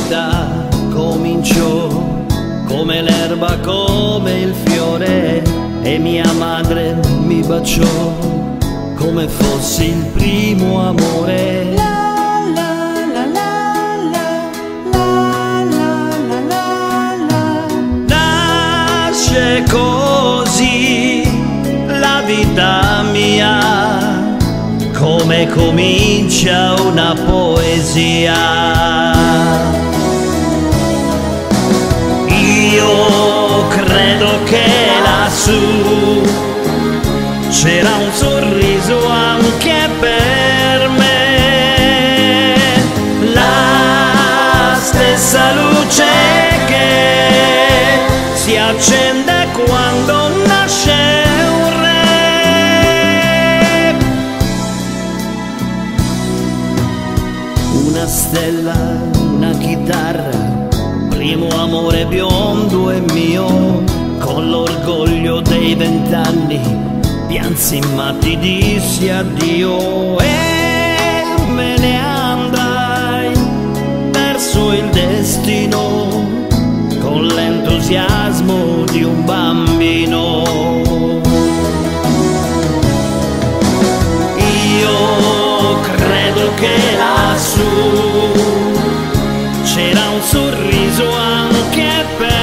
vita cominciò, come l'erba, come il fiore, e mia madre mi baciò come fossi il primo amore. Nasce così la vita mia, come comincia una poesia. Io credo che lassù c'era un sorriso anche per me, la stessa luce che si accende quando nasce un re. Una stella, una chitarra, primo amore biondo e mio, con l'orgoglio dei 20 anni piansi ma ti dissi addio e me ne andai verso il destino con l'entusiasmo di un bambino. Io credo che lassù c'era un sorriso anche per